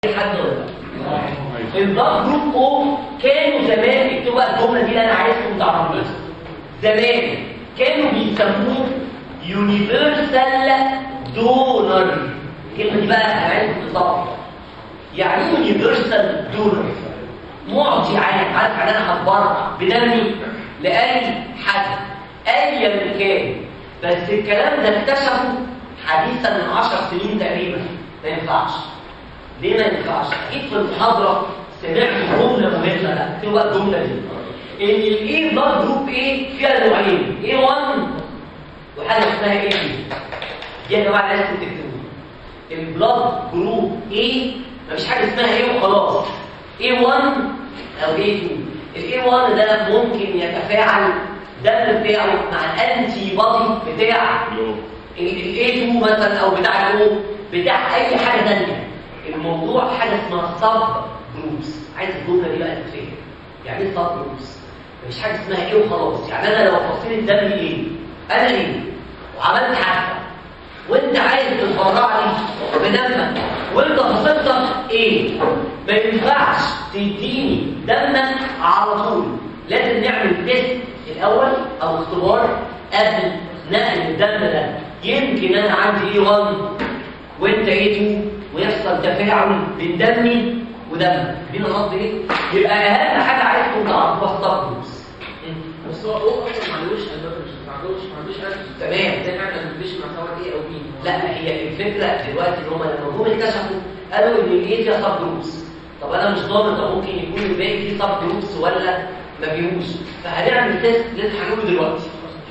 حد ولا لا؟ البلاد جروب او كانوا زمان اكتبوا بقى الجمله دي اللي انا عايزكم تعرفوها. زمان كانوا بيسموه يونيفرسال دونر. الكلمه دي بقى انا عايزكم تطبقوا. يعني ايه يونيفرسال دونر؟ معطي عام، عارف ان انا هتبرع بدمي لاي حد ايا كان. بس الكلام ده اكتشفه حديثا من 10 سنين تقريبا. ما ينفعش. ليه ما ينفعش؟ اكيد في المحاضره سمعت جمله مهمه. لا اكتبوا بقى الجمله دي. ان الاي بلاد جروب ايه فيها نوعين، اي 1 وحاجه اسمها اي 2. دي يا جماعه لازم تكتبوها. البلاد جروب ايه مفيش حاجه اسمها ايه وخلاص. اي 1 او اي 2. الاي 1 ده ممكن يتفاعل الدم بتاعه مع الانتي بادي بتاع الاي 2 مثلا او بتاع الاو بتاع اي حاجه ثانيه. الموضوع حاجه اسمها سب جروبس. عايز الجمله دي بقى تتفهم. يعني ايه سب جروبس؟ مفيش حاجه اسمها ايه وخلاص. يعني انا لو فصيل الدم ايه انا ايه وعملت حادثه وانت عايز تتبرع لي بدمك وانت فصيلتك ايه، ما ينفعش تديني دمك على طول. لازم نعمل تيست الاول او اختبار قبل نقل الدم ده. يمكن انا عندي ايه 1 وانت ايه 2 ويحصل تفاعل بين دمي ودمك. مين القصد ايه؟ يبقى اهم حاجه عايزكم تعرفوها السب جروبس. بس هو اصلا ما عندوش ما عندوش تمام. زي ما احنا بنمشي مع سوا ايه او بي. لا هي الفكره دلوقتي ان هم لما جم اكتشفوا قالوا ان الايه فيها سب جروبس. طب انا مش ضامن ده ممكن يكون الباقي فيه سب جروبس ولا ما فيهوش. فهنعمل تيست اللي انت هنقوله دلوقتي.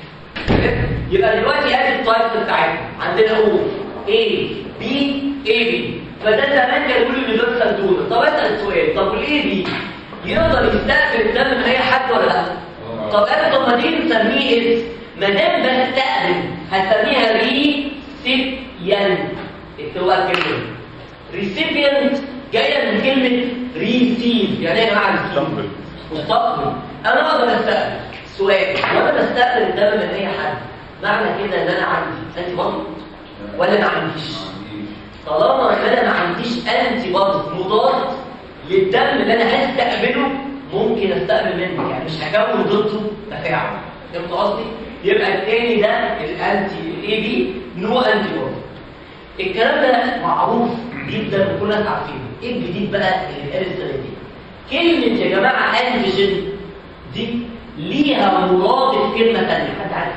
يبقى دلوقتي ادي التايب بتاعتنا عندنا او اي بي اي بي. فده زمان كانوا يقولوا يونيفرسال دونر. طب اسال السؤال، طب والاي بي يقدر يستقبل الدم من اي حد ولا لا؟ طب انا طب ما دي نسميه اسم. ما دام بستقبل هسميها ريسيبيانت. اكتبوا بقى الكلمه ريسيبيانت جايه من كلمه ريسيف. يعني ايه يا جماعه ريسيف؟ مستقبل. انا اقدر استقبل. سؤال، وانا بستقبل الدم من اي حد معنى كده ان انا عندي انتي بادي ولا ما عنديش؟ طالما ان انا ما عنديش انتي بادي مضاد للدم اللي انا هستقبله ممكن استقبل منه. يعني مش هكون ضده تفاعل. فهمت قصدي؟ يبقى الثاني ده الانتي الاي بي نو انتي بادي. الكلام ده معروف جدا وكل الناس عارفينه. ايه الجديد بقى اللي اتقال السنه دي؟ كلمه يا جماعه انتيجين دي ليها مرادف كلمه ثانيه. حد عارف؟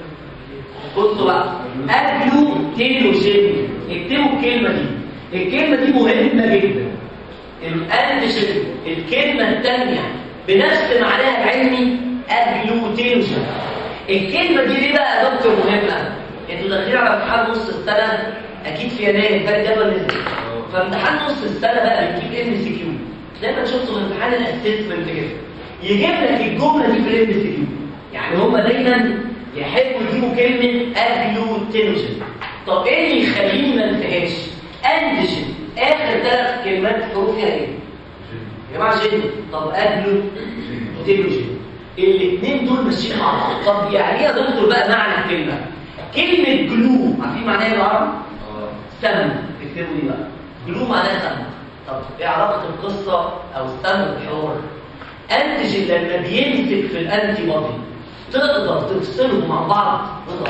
بصوا بقى اجلوتينوجين. اكتبوا الكلمه دي. الكلمه دي مهمه جدا. الانتيجين الكلمه الثانيه بنفس معناها العلمي اجلوتينوجين. الكلمه دي ليه بقى يا دكتور مهمه؟ انتوا داخلين على امتحان نص السنه اكيد في يناير كان الجدول نزل. فامتحان نص السنه بقى بتجيب ام سي كيو زي ما شفتوا في امتحان الاسسمنت كده. يجيب لك الجمله دي في الام سي كيو. يعني هم دايما يحبوا يجيبوا كلمه اجلوتينوجين. طب ايه اللي يخليني ما انساهاش؟ انتيجين اخر 3 كلمات حروفها ايه؟ يا جماعه جين. طب اجلوتينوجين الاثنين دول ماشيين مع بعض. طب يعني ايه يا دكتور بقى معنى الكلمه؟ كلمه جلو عارفين معناها ايه بالعربي؟ سم. اكتبوا دي بقى. جلو معناها سم. طب ايه علاقه القصه او السم بالحوار؟ انتيجين لما بيمسك في الانتي بادي تقدر تفصلهم مع بعض؟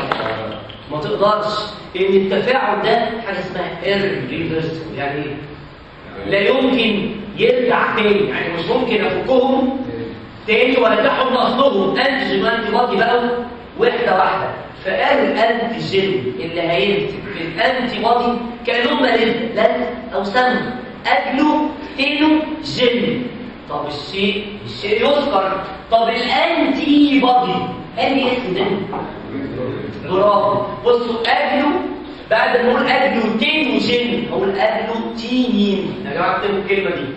ما تقدرش. ان التفاعل ده حاجه اسمها irreversible. يعني ايه؟ لا يمكن يرجع تاني. يعني مش ممكن افكهم تاني وارجعهم لاصلهم. انتيجين وانتي بادي بقوا واحده. فقال الانتيجين اللي هيمسك في الانتي بادي كانهم لزق او سم. اجلوتينوجين. طب الشيء يذكر. طب الانتي بادي انهي اسم ده؟ برافو. بصوا اجلو بعد ما نقول اجلوتينوجين هو الاجلوتينين. يا جماعه اكتبوا الكلمه دي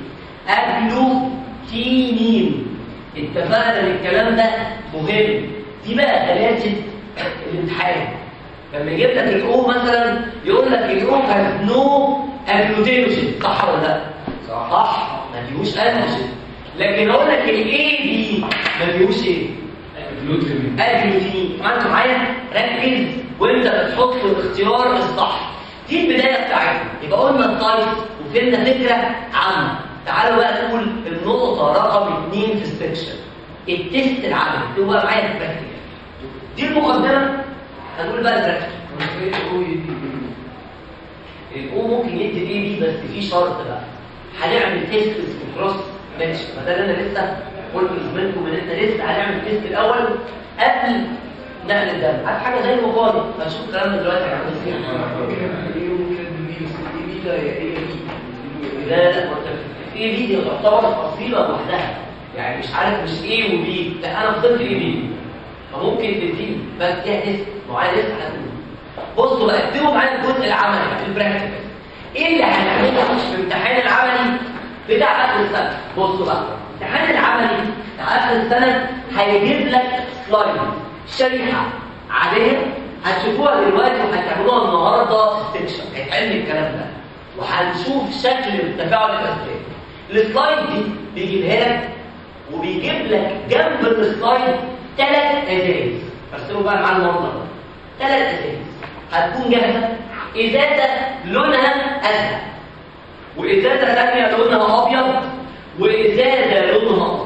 اجلوتينين. اتفقنا ان الكلام ده مهم. دي بقى ثلاثه الامتحان. لما يجيب لك الاو مثلا يقول لك الاو هاز نو اجلوتينوجين. صح ولا لا؟ صح. ما فيهوش انتيجين. لكن اقول لك الاي بي ما فيهوش ايه؟ اجلوتين. انتوا معايا؟ ركز وانت بتحط الاختيار الصح. دي البدايه بتاعتنا. يبقى قلنا التايب فهمنا فكره عامه. تعالوا بقى نقول النقطه رقم 2 في السكشن، التست العملي اللي هو معايا في البراكتيكال. دي المقدمه. هنقول بقى البراكتيكال. الاو ممكن يدي الاي بي، بس في شرط بقى، هنعمل تيست كروس ماتش. فده اللي انا لسه قلت لزميلكم ان احنا لسه هنعمل تيست الاول قبل نقل الدم. عارف حاجه زي المقارنه، هنشوف الكلام ده دلوقتي هنعمل ازاي. لا ايه بي دي تعتبر تفصيله لوحدها، يعني مش عارف مش ايه وبي، لا انا فضلت ايه بي، فممكن تديني بس فيها تيست معين لسه هنقول. بصوا بقى اكتبوا معايا الجزء العملي في البراكتيكال. ايه اللي هنعمله في الامتحان العملي بتاع اخر السنه؟ بصوا بقى الامتحان العملي بتاع اخر السنه هيجيب لك سلايد، شريحه عاديه هتشوفوها دلوقتي وهتعملوها النهارده في السكشن، هيتعمل الكلام ده وهنشوف شكل التفاعل الازاي. السلايد دي بيجيبها لك وبيجيب لك جنب السلايد 3 ازايز. ارسموا بقى معايا المنظر ده، 3 ازايز هتكون جاهزه. ازازه لونها ازرق، وازازه ثانيه لونها ابيض، وازازه لونها اصفر.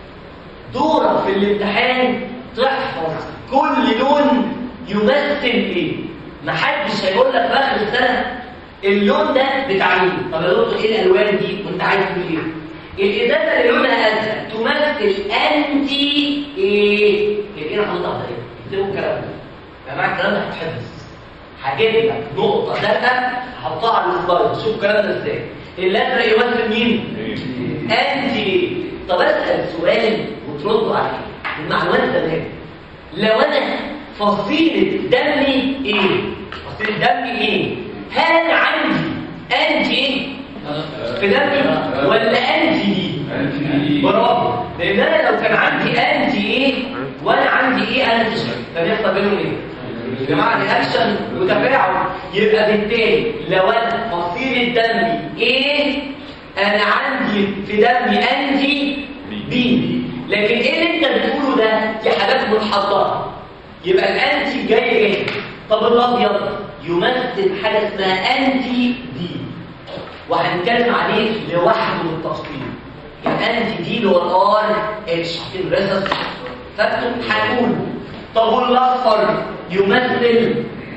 دورك في الامتحان تحفظ كل لون يمثل ايه. محدش هيقول لك في اخر السنه اللون ده بتاع مين. طب يا دكتور ايه الالوان دي وانت عايز تقول ايه؟ الازازه اللي لونها ازرق تمثل انتي ايه؟ ايه حضرتك ده ايه؟ اكتبوا الكلام ده يا جماعه، الكلام ده هيتحفظ. هجيب لك نقطه زرقاء هحطها على السلايد، شوف الكلام ده ازاي. الازرق يمثل مين؟ انتي. طب اسال سؤال وتردوا عليه، المعلومات تمام. لو انا فصيله دمي ايه؟ فصيله دمي ايه؟ هل عندي انتي ايه في دمي ولا انتي دي؟ برافو. لان انا لو كان عندي انتي ايه وانا عندي ايه انتي، فبيحصل بينهم ايه يا جماعه؟ رياكشن وتفاعل. يبقى بالتالي لو انا فصيله دمي ايه، انا عندي في دمي انتي بي. لكن ايه اللي انت بتقوله ده؟ دي حاجات متحضره. يبقى الانتي جاي جاهز. طب الابيض يمثل حاجه اسمها انتي دي، وهنتكلم عليه لوحده بالتفصيل. الانتي دي اللي هو الار اتش الريسس فاكتور هنقول. طب والاصفر يمثل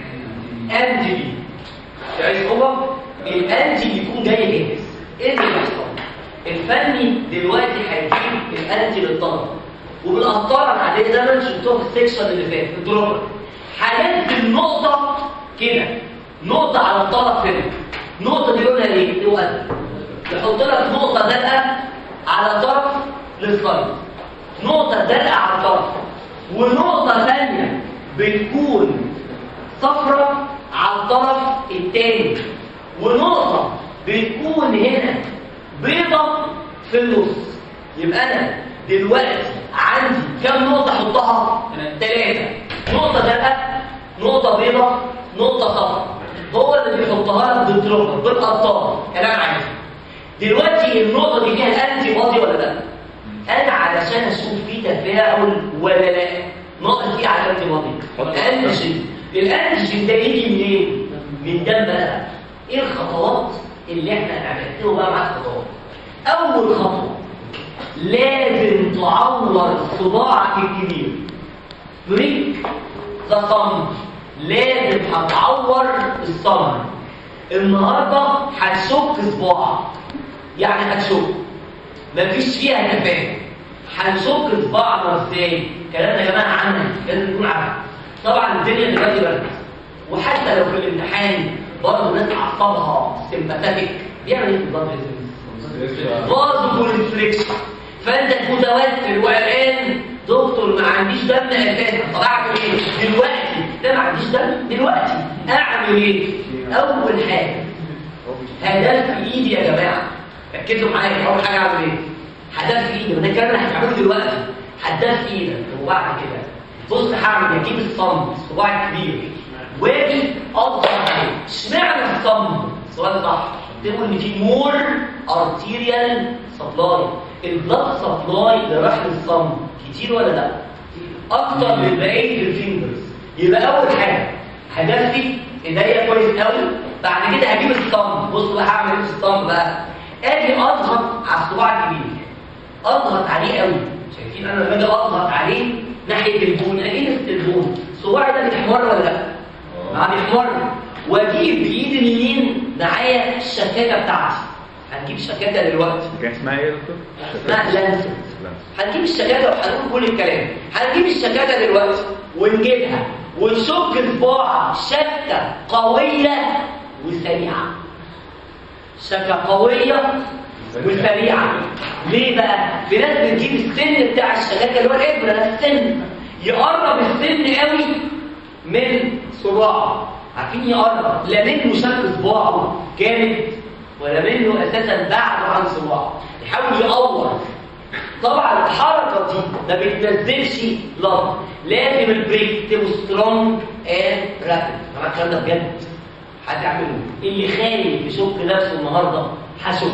انتي بي. شايف هو الانتي بيكون جاي جاهز. ايه اللي بيحصل؟ الفني دلوقتي هيجيب الانتي للطلبه وبالقطاره العاديه زي ما انتم شفتوها في السكشن اللي فات في الدروبر، هننزل نقطه كده، نقطه على الطرف هنا. النقطه دي قلنا ايه؟ دي وزن. يحط لك نقطه زرقاء على طرف السلايد، نقطه زرقاء على الطرف، ونقطه ثانيه بتكون صفراء على الطرف الثاني، ونقطه بتكون هنا بيضه في النص. يبقى انا دلوقتي عندي كم نقطه احطها؟ 3. نقطه زرقاء، نقطه بيضه، نقطه صفراء. هو اللي بيحطها لك بالدروبر بالقطاره. كلام عادي. دلوقتي النقطه دي فيها انتي بادي ولا لا؟ انا علشان اشوف في تفاعل ولا لا ناقص ايه على الانتي بادي؟ انتيجين. الانتيجين ده يجي منين؟ من دم بقى. ايه الخطوات اللي احنا هنعملها بقى مع الخطوات؟ اول خطوه لازم تعور صباعك الكبير. بريك ذا صمت. لازم هتعور الصمت. النهارده هتشك صباعك، يعني هتشك مفيش فيها تفاهم. هنشك صباعنا ازاي؟ الكلام ده يا جماعه عنك لازم نكون عارفين. طبعا الدنيا دلوقتي برد، وحتى لو في الامتحان برضه الناس اعصابها سمباتيك بيعمل ايه بالظبط؟ فازو كونستريكشن. فانت متوتر وقلقان، دكتور ما عنديش دم اساسا، طب اعمل ايه؟ دلوقتي ده ما عنديش دم دلوقتي، اعمل ايه؟ اول حاجه هدف في ايدي يا جماعه، ركزوا معايا. اول حاجه اعمل ايه؟ هدف في ايدي، وده الكلام اللي هنعمله دلوقتي. هدف في ايدك، وبعد كده بص هعمل اجيب الصمت صباع كبير واجي اضغط عليه. اشمعنى الصمت؟ السؤال صح. تقول ان في مور ارتيريال سبلاي، البلاد سبلاي اللي راح للصمت كتير ولا لا؟ اكتر من بقيه الفينجرز. يبقى اول حاجه هدفي ايديا كويس قوي، بعد كده هجيب الصم. بصوا بقى هعمل ايه في الصم بقى؟ اجي اضغط على الصباع الكبير، اضغط عليه قوي. شايفين انا لما اجي اضغط عليه ناحيه البون، اجي البون صباعي ده بيحمر ولا لا؟ بيحمر. واجيب بايدي اليمين معايا الشكاكه بتاعتي. هنجيب شكاكه دلوقتي. كان اسمها ايه يا دكتور؟ اسمها لانسر. هنجيب الشكاكه وهنقول كل الكلام. هنجيب الشكاكه دلوقتي ونجيبها ونشك صباع شكه قويه وسريعه. شكه قويه وسريعه. ليه بقى؟ في ناس بتجيب السن بتاع الشكاكه اللي هو الابره السن، يقرب السن قوي من صباعه. عارفين يقرب، لا منه شك صباعه جامد ولا منه اساسا بعد عن صباعه، يحاول يقور. طبعا الحركه دي ما بتنزلش لفظ، لازم البريك تبقى سترونج اند رابيد. طبعا الكلام ده بجد هتعمله. اللي خايف يشك نفسه النهارده هشك.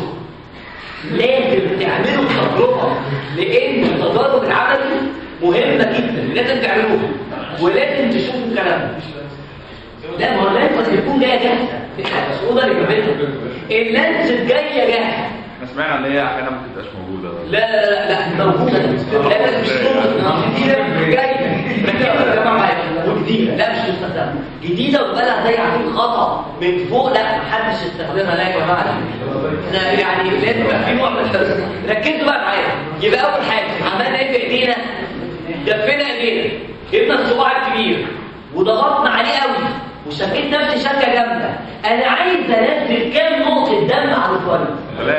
لازم تعملوا تجربه، لان التجارب العملي مهمه جدا، لازم تعملوها ولازم تشوفوا الكلام ده. لا ما هو لازم تكون جايه جاهزه، مش اوضه اللي جابتها. اللانس جايه جاهزه. انا سمعت ان هي احيانا ما بتبقاش موجوده. لا موجوده. لا مش جديده جايه. ركبوا يا جماعه معايا وجديده. لا مش مستخدمه جديده وبقى زي عارفين خطا من فوق. لا محدش يستخدمها. لا يا جماعه احنا يعني لازم يبقى في نوع من الحرص. ركزوا بقى معايا. يبقى اول حاجه عملنا ايه بايدينا؟ دفينا ايدينا، جبنا الصباع الكبير وضغطنا عليه قوي وشكيت نفسي شكه جامده. انا عايز انزل كام نقطه دم على الفرد؟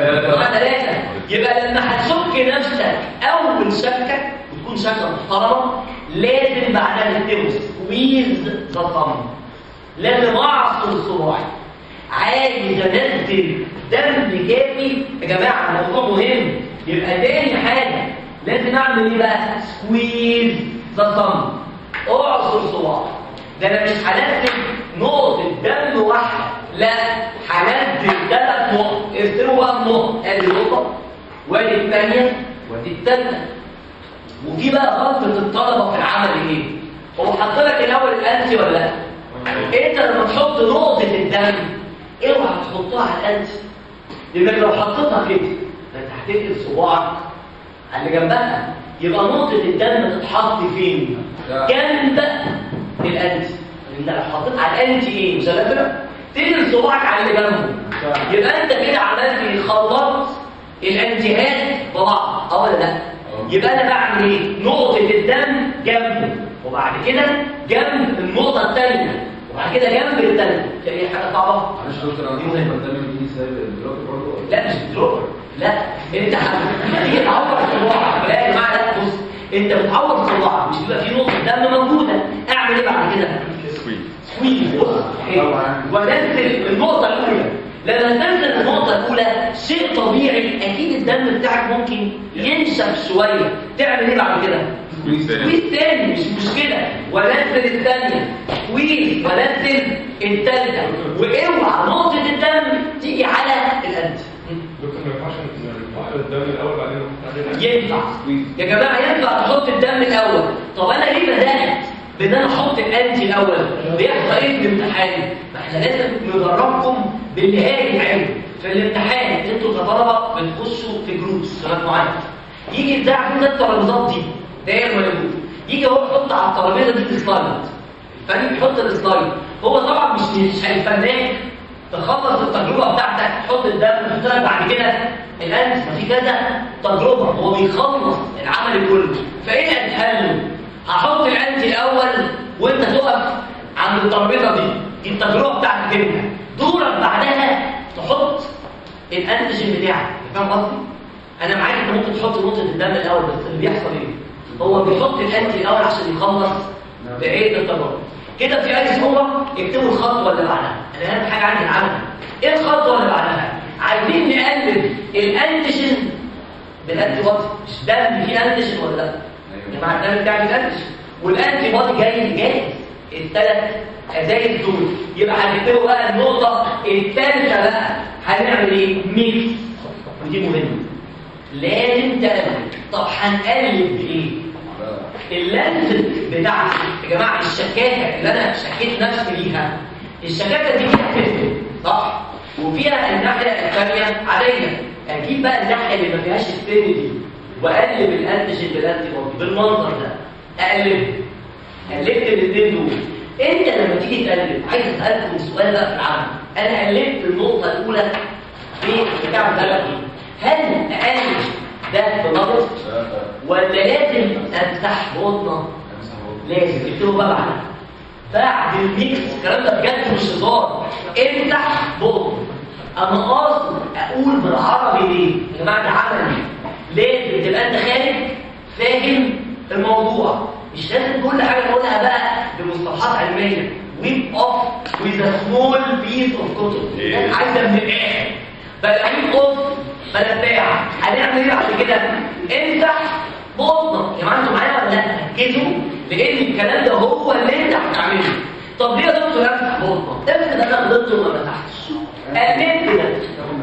3. يبقى لما هتشك نفسك اول شكه وتكون شكه محترمه، لازم بعدها تكتبه سكويز ذا ثامب. لازم اعصر صباعي. عايز انزل دم كافي يا جماعه، الموضوع مهم. يبقى تاني حاجه لازم اعمل ايه بقى؟ سكويز ذا ثامب. اعصر صباعي. ده انا مش هنزل نقطه دم واحده، لا هنزل 3 نقط. ارسموا بقى النقط، ادي نقطه وادي الثانيه وادي الثالثه. وفي بقى غلطه الطلبه في العمل ايه؟ هو حط لك الاول الانتي ولا لا؟ انت لما تحط نقطه الدم اوعى تحطها على الانتي، لانك لو حطيتها كده انت هتقلب صباعك على اللي جنبها. يبقى نقطه الدم تتحط فين؟ جنب الانتي. انت لو حطيت على الانتي ايه؟ مسلسله تقلب صباعك على اللي جنبه. يبقى انت كده عملت خلطت الانتيهات ببعض، ولا لا؟ يبقى انا بعمل ايه؟ نقطه الدم جنبه، وبعد كده جنب النقطه الثانيه، وبعد كده جنب الثانيه. تلاقي حاجه صعبه. معلش يا دكتور، انا ممكن الدم يجي سبب الدروب برضه؟ لا مش الدروب، لا انت هتيجي تعور صباعك. لا يا جماعه لا، بص انت بتعور صباعك مش بيبقى في نقطه دم موجوده. اعمل ايه بعد كده؟ سويت. بص ونزل النقطه الاولى. لما تنزل النقطه الاولى شيء طبيعي، اكيد الدم بتاعك ممكن ينشف شويه. تعمل ايه بعد كده؟ سكويز تاني، مش مشكله. ونزل الثانيه سكويز، ونزل الثالثه. واوعى نقطه الدم تيجي على الانتي. دكتور ما ينفعش نحط الدم الاول بعدين نحط عليه؟ ينفع يا جماعه، ينفع تحط الدم الاول. طب انا ليه بدات بان انا احط الانتي الاول؟ بيحصل ايه في الامتحان؟ ما احنا لازم ندربكم باللي هاجي العلم. في الامتحان انتوا كطلبه بتخشوا في جروبس مجموعات، يجي بتاع كل الترابيزات دي داير موجود، يجي هو يحط على الترابيزه دي سلايد، الفريق يحط السلايد. هو طبعا مش هيفناك تخلص التجربه بتاعتك، تحط الدم تحط لك بعد كده الانتي. ما في كذا تجربه، هو بيخلص العمل كله. فايه اللي هتحله؟ هحط الانتي الاول وانت تقف عند الترابيزه دي التجربه بتاعتك انت. دورك بعدها تحط الانتيجين بتاعك. فاهم قصدي؟ انا معاك انت ممكن تحط نقطه الدم الاول، بس اللي بيحصل ايه؟ هو بيحط الانتي الاول عشان يخلص بقيه التجربه. كده في اي صوره اكتبوا الخطوه اللي بعدها. انا اهم حاجه عندي العمل. ايه الخطوه اللي بعدها؟ عايزين نقلب الانتيجين بالانتي بودي. مش دم فيه انتيجين ولا لا؟ يا جماعه الدم بتاعي فيه انتيجين والانتي بودي جاي جاهز. الثلاث ازايز دول. يبقى هنكتبوا بقى النقطه الثالثه بقى هنعمل ايه؟ ميكس. ودي مهمه، لازم تقلب. طب هنقلب بايه؟ اللانس بتاعتي يا جماعه، الشكاكه اللي انا شكيت نفسي بيها، الشكاكه دي فيها فلفل. طب وفيها الناحيه الثانيه عاديه. اجيب بقى الناحيه اللي ما فيهاش السن دي واقلب الانتيجين بالانتي بودي بالمنظر ده، قلبت الاثنين دول. انت لما تيجي تقلب، عايز اسالكم سؤال بقى في العمل، انا قلبت النقطه الاولى في بتاع الثلاثه، هل اقلب ده بنقص ولا لازم امسح بطنه؟ لازم اكتبوا بقى معانا بعد الميكس. الكلام ده بجد مش هزار، امسح بطنه. انا قاصد اقول بالعربي ليه يا جماعه؟ ده عملي، لازم تبقى انت خارج فاهم الموضوع، مش لازم كل حاجه نقولها بقى بمصطلحات علميه. ويب اوف ويز ا سمول بيس اوف كتب، عايزه من الاخر بقى ويب اوف بلباع. هنعمل ايه بعد كده؟ امسح بطنك. يا جماعه انتوا معايا ولا لا؟ ركزوا، لان الكلام ده هو اللي انت هتعمله. طب ليه يا دكتور امسح بطنك؟ افرض انا غلطت وما مسحتش، قلبت ده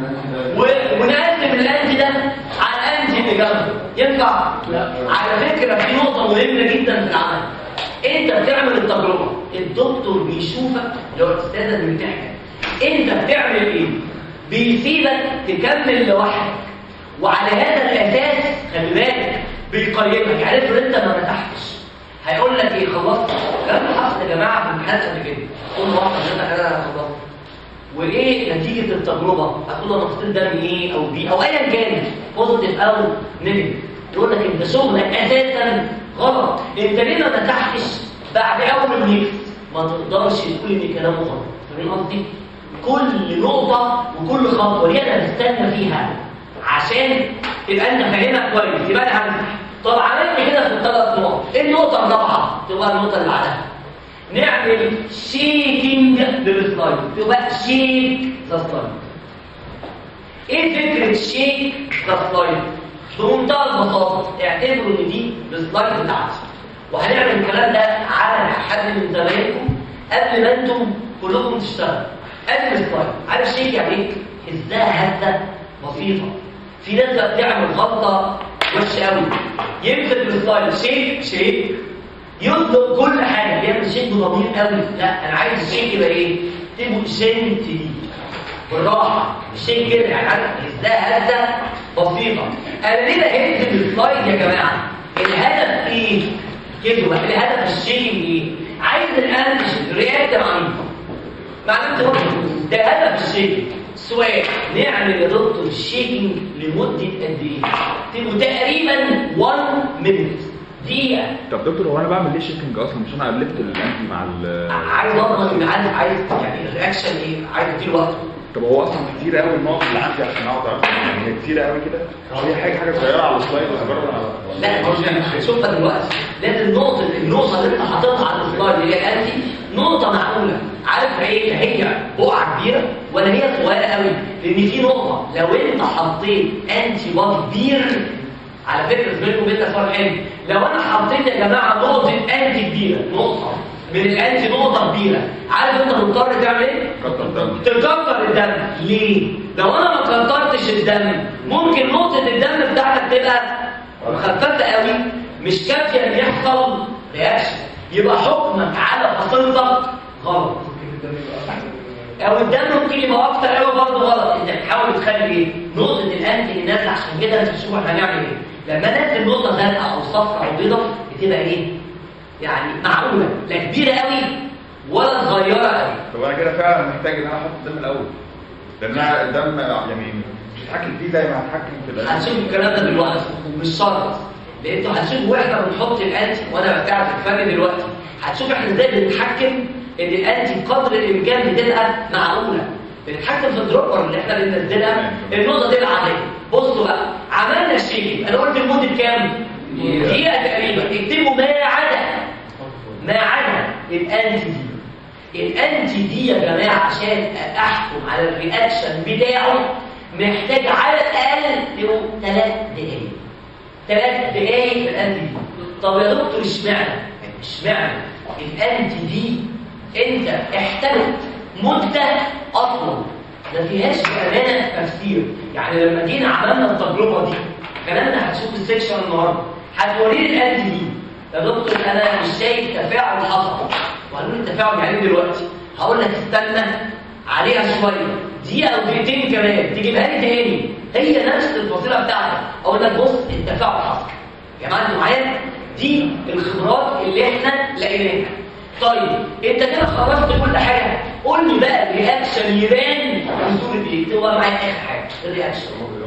ونقسم الانتي ده على الانتي اللي جنبه، ينفع؟ على فكره في نقطه مهمه جدا في العمل. انت بتعمل التجربه، الدكتور بيشوفك لو الاستاذه اللي بتحكي انت بتعمل ايه، بيسيبك تكمل لوحدك، وعلى هذا الاساس خلي بالك بيقيمك. يعني افرض انت ما مسحتش، هيقول لك ايه؟ خلصت؟ الكلام ده حصل يا جماعه في الامتحانات قبل كده. قول له حضرتك انا خلصت، وايه نتيجه التجربه؟ هتقول انا فصيل دم ايه او بي او ايا كان، بوزيتيف او نيجاتيف. يقول لك انت شغلك اساسا غلط، انت ليه ما مسحتش بعد اول ميكس؟ ما تقدرش تقول ان كلامه غلط. فاهم قصدي؟ كل نقطه وكل خطوه دي انا بستنى فيها عشان تبقى انت فاهمها كويس. يبقى انا همسح. طب عملت كده في الثلاث نقط، ايه النقطه الرابعه؟ تبقى النقطه اللي بعدها نعمل شيكينج للسلايد، تبقى شيك ذا سلايد. ايه فكره شيك ذا سلايد؟ بمنتهى البساطه اعتبروا ان دي السلايد بتاعتي، وهنعمل الكلام ده على حد من زمايلكم قبل ما انتم كلكم تشتغلوا. قبل السلايد عارف شيك يعني ايه؟ هزها هزه بسيطه. في ناس بتعمل غلطه وحشه قوي، يمسك السلايد شيك يطلب كل حاجه، بيعمل شيك بضمير قوي. لا انا عايز الشيك يبقى ايه؟ تبقوا جنتلي بالراحه، الشيك كده يعني عارف ازاي هزه بسيطه. انا ليه بهز السلايد يا جماعه؟ الهدف ايه؟ كده بقى الهدف الشيك ايه؟ عايز الانتيجين رياكت معلومه برضه ده هدف الشيك. سؤال، نعمل يا دكتور شيكينج لمده قد ايه؟ تبقوا تقريبا 1 مينت، دقيقه. طب دكتور هو انا بعمل ليه شيكنج اصلا؟ مش انا قلبت الانتي مع عايز اضمن ان عايز يعني الرياكشن ايه؟ عايز اديله وقت. طب هو اصلا كتير قوي النقط اللي عندي عشان اقعد يعني هي كتير قوي كده؟ هي حاجه صغيره على السلايد وهجرب لا مش هنشوفها دلوقتي. لازم النقطه اللي انت حاططها على السلايد اللي هي الانتي نقطه معقوله. عارف ايه؟ هي بقعه كبيره ولا هي صغيره قوي؟ لان في نقطه لو انت حطيت انتي بودي كبير، على فكره زميلكم بينا سؤال حلو، لو انا حطيت يا جماعه نقطه انتي كبيره، نقطه من الانتي نقطه كبيره، عارف انت مضطر تعمل ايه؟ تكتر الدم. ليه؟ لو انا ما كترتش الدم ممكن نقطه الدم بتاعتك تبقى مخففه قوي، مش كافيه ان يحصل رياكشن، يبقى حكمك على فصيلتك غلط. او الدم ممكن يبقى اكتر قوي برضه غلط. انت بتحاول تخلي ايه؟ نقطه الانتي اللي نازله. عشان كده انت تشوف احنا هنعمل ايه. لما ننزل نقطه زرقاء او صفراء او بيضاء بتبقى ايه؟ يعني معقوله، لا كبيره قوي ولا صغيره قوي. طب انا كده فعلا محتاج ان انا احط الدم الاول، لان انا الدم يعني مش هتحكم فيه زي ما هتحكم في الانتي. هنشوف الكلام ده دلوقتي، مش شرط، لان انتوا هتشوفوا واحنا بنحط الانتي وانا بتاعت الفن دلوقتي، هتشوف احنا ازاي بنتحكم ان الانتي بقدر الامكان بتبقى معقوله. بنتحكم في الدروبر اللي احنا بننزلها، النقطه تبقى عاديه. بصوا بقى، عملنا الشيك، انا قلت لمده كام؟ دقيقه تقريبا. اكتبوا ما عدا الانتي دي. الانتي دي يا جماعه عشان احكم على الرياكشن بتاعه محتاج على الاقل 3 دقائق. 3 دقائق في الانتي دي. طب يا دكتور اشمعنى الانتي دي انت احتاجت مده اطول؟ ما فيهاش بامانه تفسير. يعني لما جينا عملنا التجربه دي، كلامنا هتشوف السكشن النهارده هتوريني الانتي دي يا دكتور انا مش شايف تفاعل حصل. وقالوا لي التفاعل يعني دلوقتي، هقول لك استنى عليها شويه دقيقه او دقيقتين كمان تجيبها لي تاني هي نفس الفصيله بتاعتك، اقول لك بص التفاعل حصل. يا جماعه انتوا معايا؟ دي الخبرات اللي احنا لقيناها. طيب انت كده خلصت كل حاجه، قول لي بقى الرياكشن يبان بصوره ايه؟ تبقى معاك اخر حاجه الرياكشن.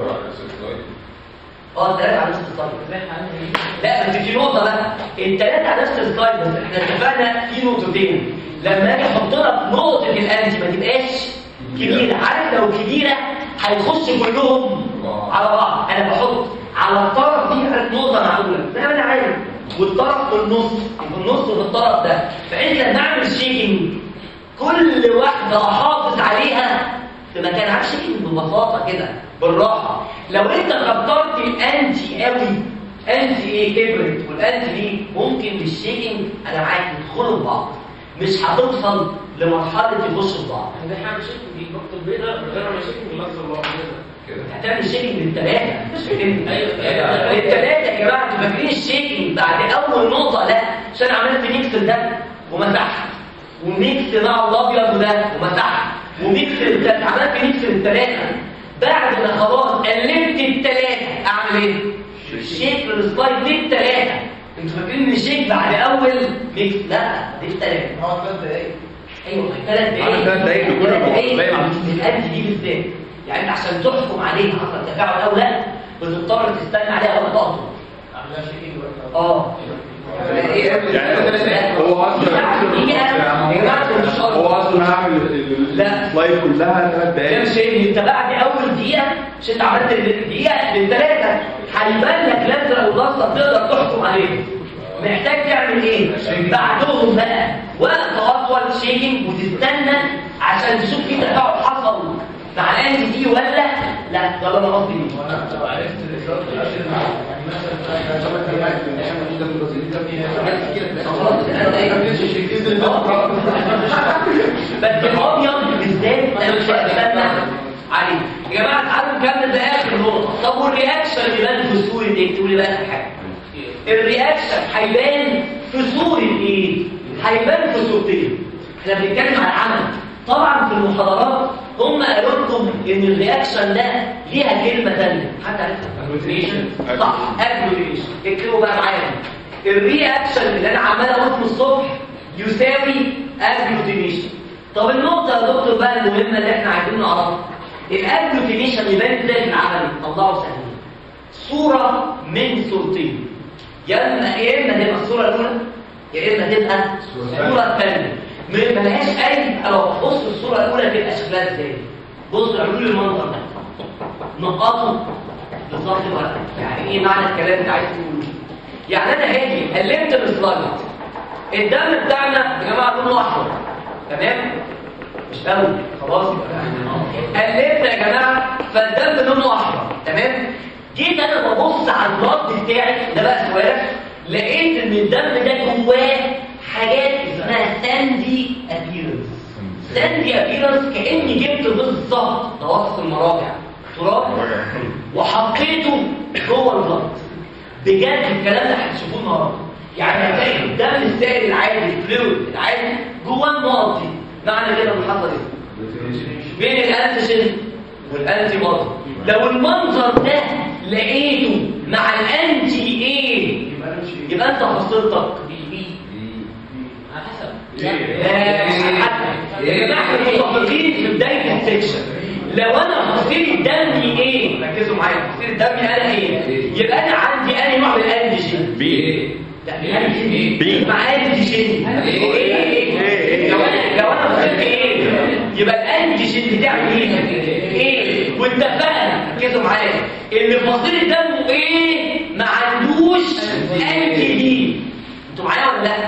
الثلاثه على نفس السلايد. لا بس في نقطه بقى، الثلاثه على نفس السلايد بس احنا اتفقنا في نقطتين. لما اجي احط لك نقطه الانتي ما تبقاش كبيره، عارف لو كبيره هيخش كلهم على بعض. انا بحط على الطرف دي نقطه معقوله زي ما انا عايز، والطرف في النص في الطرف ده، فانت لما اعمل شيكنج كل واحده احافظ عليها في مكان. عارف شيكنج ببساطه كده بالراحه. لو انت كترت الانتي قوي، انتي ايه كبرت والانتي دي ممكن بالشيكنج انا معاك يدخلوا في بعض، مش هتوصل لمرحله يخشوا في بعض. ده حاجه شيكنج دي نقطه بيضاء من غير ما شيكنج بس الله كده. هتعمل شيكنج للثلاثه مش للثلاثه. ايوه للثلاثه يا جماعه. انتوا فاكرين الشيكنج بعد اول نقطه ده عشان عملت ميكس ده ومسحت، وميكس مع الابيض ده ومسحت، وميكس عملت ميكس للثلاثه. بعد ما خلاص قلبت الثلاثه اعمل ايه؟ الشيك للسلايد دي الثلاثه. انتوا فاكرين ان الشيك بعد اول ميكس؟ لا دي الثلاثه. هو 3 دقايق. ايوه 3 دقايق. 3 دقايق دول الانتي دي بالذات. يعني انت عشان تحكم عليه حصل تفاعل او لا بتضطر تستنى عليها وقت اطول. عاملها شيكينج وقت يعني هو اصلا هعمل السلايد كلها 3 دقايق. شيء انت بعد اول دقيقه مش انت عملت الدقيقه للثلاثه هيبان لك لازم الضغطه تقدر تحكم عليه. محتاج تعمل ايه؟ بعدهم بقى وقت اطول شيكينج وتستنى عشان تشوف في تفاعل حصل مع الانتي دي ولا لا. ده انا قصدي ايه؟ لو عرفت الريزلت يعني بس الابيض بالذات انا مش هستنى عليه. يا جماعه تعالوا نكمل باخر نقطه. طب والرياكشن يبان في صوره ايه؟ تقول لي بقى حاجه. الرياكشن هيبان في صوره ايه؟ هيبان في صورتين. احنا بنتكلم عن العمل. طبعا في المحاضرات هم قالوا لكم ان الرياكشن ده ليها كلمه ثانيه. حد عارفها؟ اجلوتينيشن. صح اجلوتينيشن. اكتبوا بقى معايا الرياكشن اللي انا عمال اقول من الصبح يساوي اجلوتينيشن. طب النقطه يا دكتور بقى المهمه اللي احنا عايزين نعرفها، الاجلوتينيشن يبان ازاي في العمل؟ طلعوا سهلين. صوره من صورتين، يا اما تبقى الصوره الاولى يا اما تبقى الصوره الثانيه. ملهاش اي علاقه. بص الصوره الاولى تبقى شكلها ازاي؟ بص اعملوا لي المنظر ده، نقطوا بالظبط الورقه. يعني ايه معنى الكلام اللي انت عايز تقوله؟ يعني انا هاجي قلبت السلايد، الدم بتاعنا يا جماعه لونه احمر، تمام؟ مش قوي خلاص. قلبت يا جماعه فالدم لونه احمر، تمام؟ جيت انا ببص على البلد بتاعي ده بقى سؤال، لقيت ان الدم ده جواه حاجات اسمها ساندي ابيرنس. ساندي ابيرنس كاني جبت بالظبط نواقص المراجع تراب وحطيته جوه البلد. بجد الكلام ده هتشوفوه النهارده. يعني هتلاقي الدم السائل العادي الفلويد العادي جوه النقط دي. معنى كده اللي حصل ايه؟ بين الانتيجين والانتي بودي. لو المنظر ده لقيته مع الانتي ايه يبقى انت حصلتك على حسب. يا جماعه احنا متفقين في بدايه السكشن. لو انا فصيله دمي ايه؟ ركزوا معايا. فصيله دمي انا ايه؟ يبقى انا عندي انهي نوع من الانتيجين؟ بي. لا بي مع انتيجين ايه؟ لو انا فصيلة ايه؟ يبقى الانتيجين بتاعي ايه؟ واتفقنا ركزوا معايا اللي فصيله دمه ايه؟ ما عندوش انتي دي. انتوا معايا ولا لا؟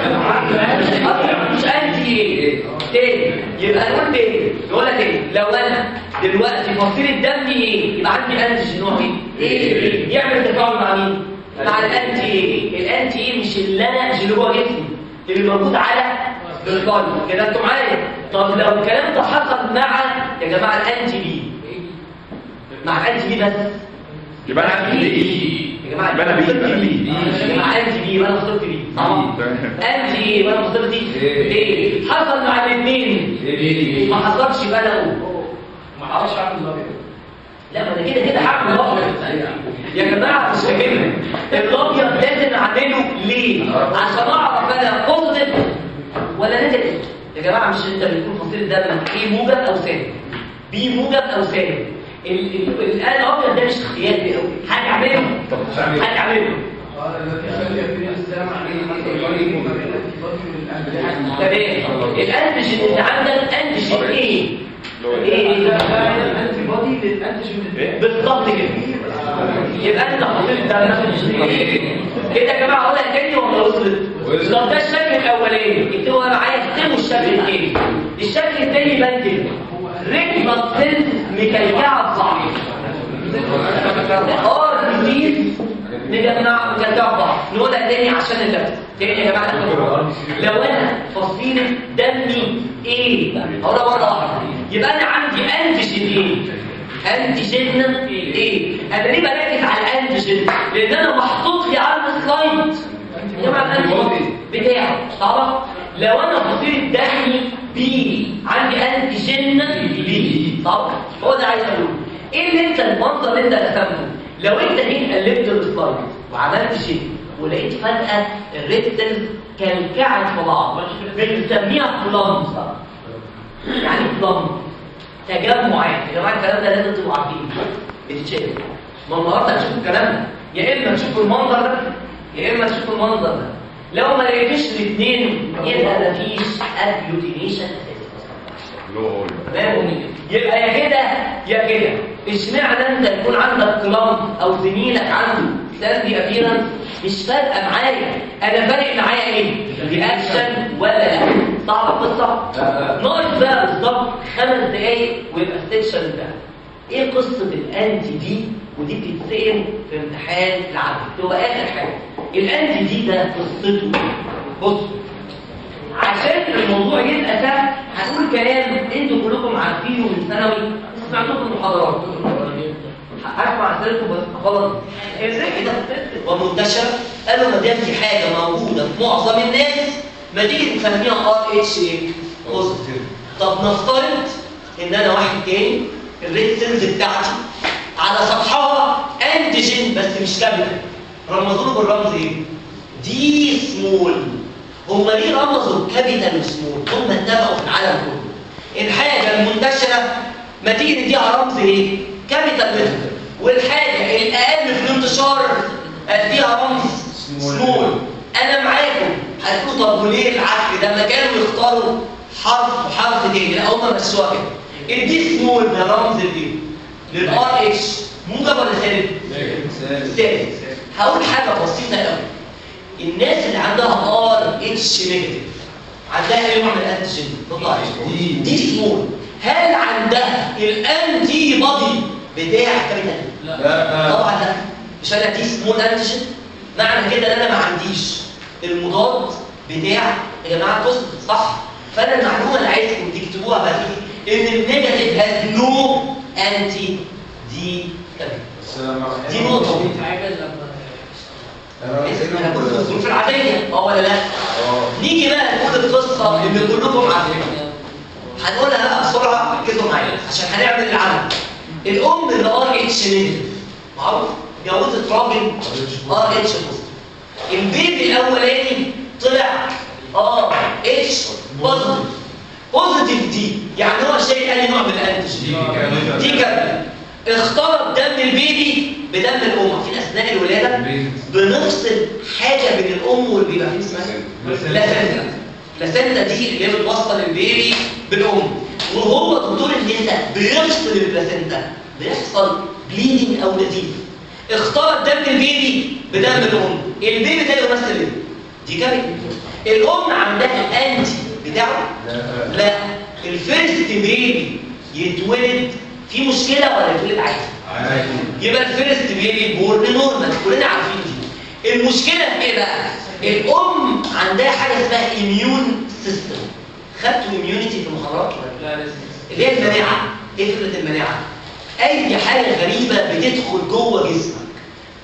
مش انتي ايه؟ تاني يبقى نقول تاني نقولها تاني. لو انا دلوقتي فصيله دمي ايه؟ يبقى عندي انتي نوع ايه؟ يعمل تفاعل مع مين؟ مع الانتي ايه؟ الانتي ايه مش اللي انا مش اللي جوه جسمي، اللي موجود على القلب. كده انتوا معايا؟ طب لو الكلام ده حصل مع يا جماعه الانتي بي، مع الانتي بي بس يبقى انا عندي ايه؟ يا جماعه أنا بي، أنا بي. يا جماعه انتي بي وانا خسرت بي انتي ايه وانا خسرت دي ايه حصل مع الاثنين ما حصلش يبقى انا اقول ما اعرفش اعمل الابيض. لا ما انا كده كده هعمل الابيض يا جماعه مش فاهمين الابيض لازم اعمله ليه؟ عشان اعرف انا بوزيتيف ولا نيجاتيف. يا جماعه مش انت بتقول فصيله دمك ايه موجب او سالب بي موجب او سالب الان الابيض ده مش اختياري قوي هنعمله هنعمله تمام. الانتيجين اللي عندك انتيجين ايه؟ الانتي بودي للانتيجين بالظبط كده. يبقى انت حطيت ده كده يا جماعه اقولها تاني ولا وصلت؟ طب ده الشكل الاولاني اكتبوا معايا اكتبوا الشكل الثاني. الشكل الثاني يبان كده ريكمال سيلز مكلكعه ببعض ديزيز نجمع مكلكعه ببعض. نقولها تاني عشان اللبس تاني يا جماعه. لو انا فصيله دمي ايه هقولها مره واحده يبقى انا عندي انتيجين ايه انتيجين ايه. انا ليه بركز على الانتيجين؟ لان انا محطوط لي على السلايد يا جماعه الانتيجين بتاعه صح. لو انا فصيله دمي بي عندي انتيجين بي صح. هو ده عايز اقوله ايه اللي انت المنظر اللي انت رسمته. لو انت جيت قلبت السلايد وعملت شيء ولقيت فجاه الريد سيلز كلكعت في بعض بنسميها بلامز. يعني بلامز تجمعات. يا جماعه الكلام ده لازم تبقوا عارفين بتتشاف. ما النهارده هتشوفوا الكلام ده يا اما تشوفوا المنظر ده يا اما تشوفوا المنظر ده. لو ما لقيتوش الاثنين يبقى مفيش اجلوتينيشن اساسي. يبقى يا كده يا كده. اشمعنى انت يكون عندك كلام او زميلك عنده ساندي ابيرنس مش فارقه معايا. انا فارق معايا ايه؟ رياكشن ولا لا؟ صعبه القصه؟ ناقص بقى بالظبط 5 دقايق ويبقى السكشن ده. ايه قصه الانتي دي؟ ودي بتتسال في امتحان العدد تبقى اخر حاجه. الانتي دي ده قصته بص عشان الموضوع يبقى سهل هنقول كلام انتوا كلكم عارفينه من ثانوي سمعتوه في المحاضرات. هسمع اسئلتكم بس خلاص. ازاي كده ومنتشر قالوا ما دام دي حاجه موجوده في معظم الناس ما تيجي نسميها اتش بوزيتيف. طب نفترض ان انا واحد تاني الريد سيلز بتاعتي على سطحها انتيجين بس مش كامله. رمزوا له بالرمز ايه؟ دي سمول. هم ليه رمزوا كابيتال وسمول؟ هم اتفقوا في العالم كله. الحاجه المنتشره ما تيجي نديها رمز ايه؟ كابيتال ليتر. والحاجه الاقل في الانتشار اديها رمز سمول. انا معاكم هتقولوا طب وليه العك ده؟ ما كانوا يختاروا حرف وحرف تاني. لا هم مشوها كده. الدي سمول ده رمز الايه؟ للار اتش. موجب ولا سالب؟ سالب. هقول حاجه بسيطه قوي. الناس اللي عندها ار اتش نيجاتيف عندها ايه نوع من الانتيجين؟ تطلع دي سمول. هل عندها الانتي بودي بتاع كابيتال؟ لا طبعا لا. مش انا دي سمول انتيجين معنى كده ان انا ما عنديش المضاد بتاع يا جماعه بوزيتيف صح. فانا المعلومه اللي عايزكم تكتبوها بقى ان النيجاتيف هاز نو انتي دي كابيتال. دي نقطه انا كنت في الظروف العاديه ولا لا؟ نيجي بقى نقول القصه اللي كلكم عارفينها. هنقولها بقى بسرعه ركزوا معايا عشان هنعمل العمل. الام اللي ار اتش نيجاتيف معروف جوزت راجل ار اتش بوزيتيف. البيبي الاولاني طلع ار اتش بوزيتيف. بوزيتيف دي يعني هو شايل اي نوع من الانتيجين؟ دي كامله. اختلط دم البيبي بدم الام. في اثناء الولاده بنفصل حاجه بين الام والبيبي اسمها بلاسنتا. البلاسنتا دي اللي هي بتوصل البيبي بالام. وهو دكتور النساء بيفصل البلاسنتا بيحصل بليدنج او نزيف. اختلط دم البيبي بدم الام. البيبي ده يمثل ايه؟ دي كارثه. الام عندها انتي بتاعه؟ لا. الفيرست بيبي يتولد في مشكله ولا يتولد عادي؟ يبقى الفيرست بيبي بورن نورمال كلنا عارفين دي. المشكله في ايه بقى؟ الام عندها حاجه اسمها اميون سيستم. خدتوا اميونيتي في المحاضرات؟ لا لسه. اللي هي المناعه. ايه فكره المناعه؟ اي حاجه غريبه بتدخل جوه جسمك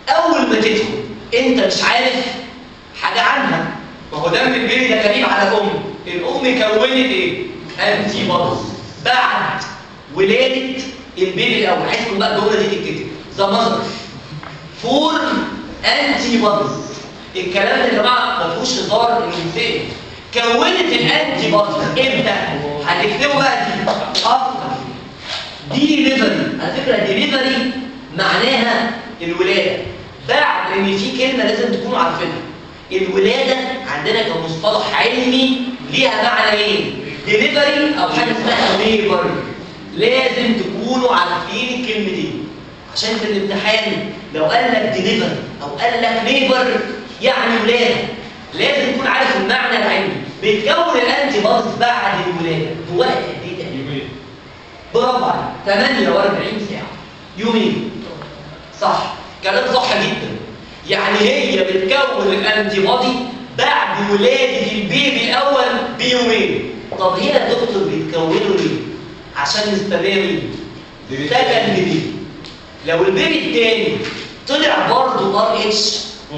اول ما تدخل انت مش عارف حاجه عنها. ما هو دم البيبي ده غريب على الام كونت ايه؟ انتي بوديز بعد ولاده البيبي الاول. عايزكم بقى الجمله دي تتكتب. ذا ماذر فورم انتي بوديز. الكلام ده يا جماعه ما فيهوش هزار انه يتفهم. كونت الانتي بوديز امتى؟ هنكتبه بقى دي افتر ديليفري. على فكره ديليفري معناها الولاده. بعد ان في كلمه لازم تكونوا عارفينها. الولاده عندنا كمصطلح علمي ليها معنى ايه؟ ديليفري او حاجه اسمها ليبر. لازم تكونوا عارفين الكلمتين عشان في الامتحان لو قال لك ديليفري او قال لك ليبر يعني ولاده، لازم تكون عارف المعنى العلمي. بيتكون الانتي بوديز بعد الولاده بوقت قد ايه تقريبا؟ برافو عليك 48 ساعه. يومين. صح، كلام صح جدا. يعني هي بتكون الانتي بودي بعد ولاده البيبي الاول بيومين. طب هنا يا دكتور بيتكونوا ليه؟ عشان نستمر سكن بيبي. لو البيبي الثاني طلع برضه ار اتش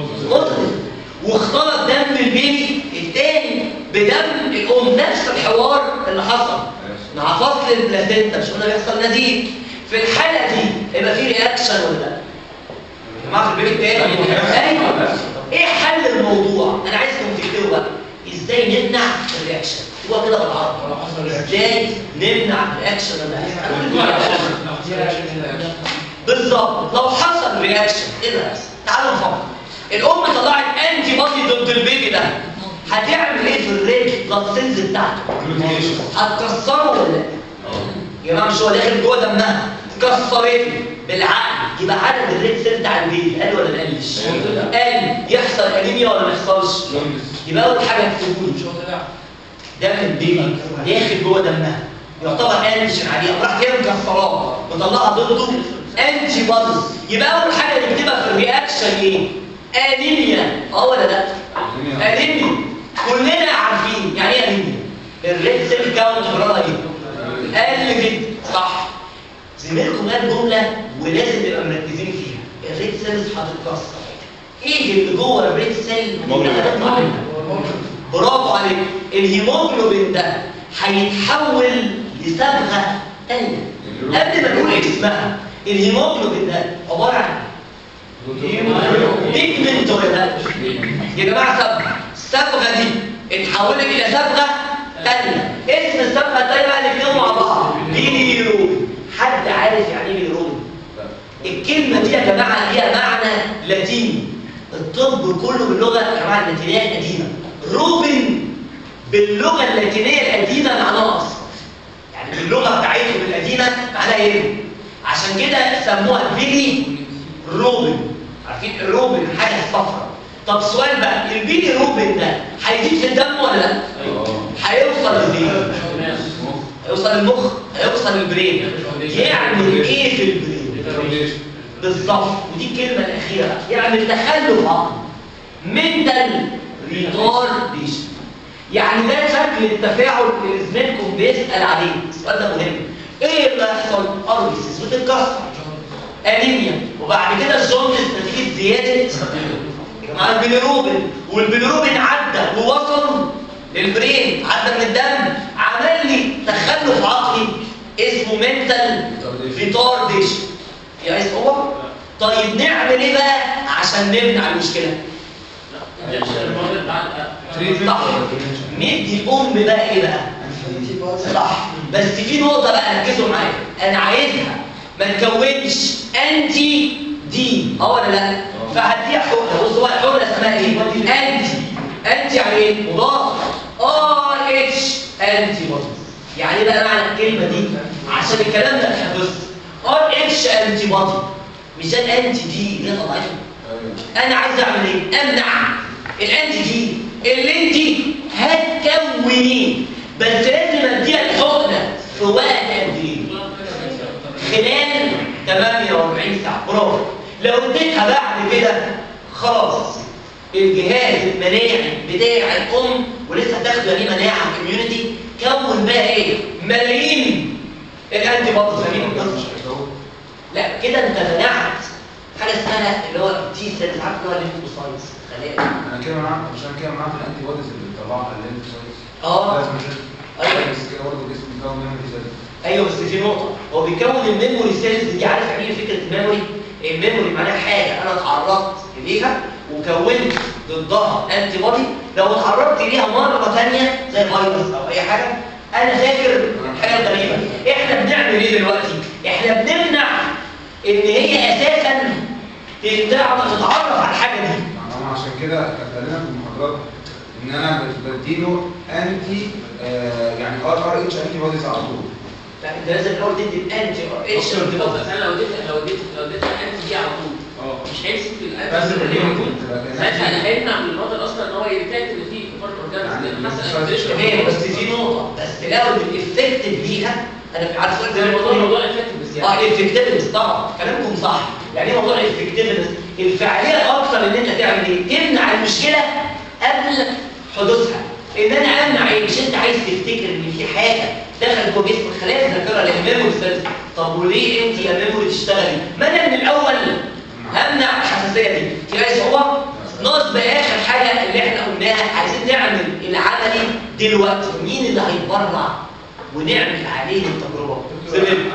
واختلط دم البيبي الثاني بدم الام، نفس الحوار اللي حصل مع فصل البلاسينتا، مش قلنا بيحصل نزيف؟ في الحاله دي يبقى في رياكشن ولا لا؟ يا جماعه في البيبي الثاني ايوه. ايه حل الموضوع؟ انا عايزكم تكتبوا بقى ازاي نمنع الرياكشن. هو كده بالعربي ازاي نمنع الرياكشن اللي هيحصل. بالظبط. لو حصل رياكشن ايه اللي هيحصل؟ تعالوا نفكر. الام طلعت انتي بودي ضد البيبي ده، هتعمل ايه في الريد بلاد سيلز بتاعته؟ هتكسره ولا لا؟ يا جماعه مش هو داخل جوه دمها كسرته بالعقل، يبقى عدد الريد سيل بتاع البيبي قل ولا ما قلش؟ قل. يحصل انيميا ولا ما يحصلش؟ يبقى اول حاجه هتكتبوا لي دم البيبي داخل جوه دمها يعتبر انتيجين عليه، راح هي مكسراه وطلعها ضده انتي بوديز. يبقى اول حاجه نكتبها في الرياكشن ايه؟ انيميا. ولا لا؟ انيميا. كلنا عارفين يعني ايه انيميا. الريد سيل كاونت بره ايه؟ قل جدا. صح. زميلكم قال جمله ولازم نبقى مركزين فيها. الريد سيلز هتتكسر. ايه اللي جوه الريد سيل؟ برافو عليك. الهيموجلوبين ده هيتحول لصبغه ثانيه. قبل ما نقول اسمها، الهيموجلوبين ده عباره عن بيجمنت ولا لا؟ يا جماعه الصبغه دي اتحولت الى صبغه ثانيه. اسم الصبغه الثانيه بقى اللي فيهم مع بعض بيليروبين. حد عارف يعني ايه بيليروبين؟ الكلمه دي يا جماعه ليها معنى لاتيني. الطب كله باللغه يا جماعه اللاتينيه القديمه. روبن باللغه اللاتينيه القديمه معناها اصلا. يعني باللغه بتاعتهم القديمه معناها ايه؟ عشان كده سموها بيلي روبن. عارفين الروبن حاجه صفراء. طب سؤال بقى، البيلي روبن ده هيزيد في الدم ولا لا؟ هيوصل لفين؟ هيوصل المخ، هيوصل البرين. يعمل ايه في البرين؟ بالظبط. ودي الكلمه الاخيره، يعمل تخلف عقلي. منتال ريتارديشن. يعني ده شكل التفاعل اللي زميلكم بيسال عليه. السؤال ده مهم. ايه اللي هيحصل؟ اربيسيس بتتكسر، انيميا، وبعد كده الجوندس نتيجه زياده يا جماعه البيليروبين. والبيليروبين عدى ووصل للبرين، عدى من الدم، عمل لي تخلف عقلي اسمه منتال ريتارديشن. يا عايز هو؟ طيب نعمل ايه بقى عشان نمنع المشكله؟ صح. ندي الام بقى ايه بقى؟ صح. بس في نقطه بقى ركزوا معايا، انا عايزها ما تكونش انتي دي ولا لا؟ فهديها حقنه. بص بقى الحقنه اسمها ايه؟ انتي يعني ايه؟ مضاد. ار اتش انتي بوديز. يعني ايه بقى معنى الكلمه دي؟ عشان الكلام ده بص، ار اتش انتي بودي مش الانتي دي اللي طلعتها. انا عايز اعمل ايه؟ امنع الانتي دي اللي انت هتكونيه. بس لازم اديها الحقنه في وقت قد ايه؟ خلال 48 ساعه. برافو. لو اديتها بعد كده خلاص الجهاز المناعي بتاع الام ولسه هتاخد يعني مناعه كوميونتي كون بقى ايه؟ ملايين الانتي بوديز. لا كده انت منعت حاجه اسمها اللي هو التي سيلز، عارف اللي هو الليمفوسايتس خلايا. انا كده معاك عشان كده معاك الانتي بوديز اللي بتطلعها الليمفوسايتس. اه ايوه بس كده برضه الجسم بيكون ميموري سيلز. ايوه بس في نقطه، هو بيكون الميموري سيلز دي. عارف يعني ايه فكره الميموري؟ الميموري معناها حاجه انا اتعرضت اليها وكونت ضدها انتي بودي، لو اتعرضت ليها مره ثانيه زي فيروس او اي حاجه انا فاكر حاجه غريبه. احنا بنعمل ايه دلوقتي؟ احنا بنمنع ان هي اساسا تتعرف على الحاجه دي. انا عشان كده كان لنا في المحاضرات ان انا بديله انتي يعني ار اتش انتي بوديز على طول. لا انت لازم الاول تدي الانتي ار اتش. انا لو اديت الانتي دي على طول مش هيمسك في الانتي اللي موجود. ساعتها انا هيمنع من البطل اصلا ان هو يرتكب اللي فيه فرق اورجانيزم، لان مثلا تمام بس في نقطه، بس لو الافكتيف ليها انا عارف سؤال زي موضوع الافكتيفنس يعني. الافكتيفنس طبعا كلامكم صح. يعني ايه موضوع الافكتيفنس؟ الفعاليه اكتر ان انت تعمل ايه؟ تمنع المشكله قبل حدوثها. ان انا امنع ايه؟ مش انت عايز تفتكر ان في حاجه دخلت جوه جسمك خلايا الذاكره للميموري سيلز. طب وليه انت يا ميموري تشتغلي؟ ما انا من الاول همنع الحساسيه دي. في اي صعوبه؟ ناقص بقى اخر حاجه اللي احنا قلناها، عايزين نعمل العملي دلوقتي. مين اللي هيتبرع ونعمل عليه التجربه؟ دلوقتي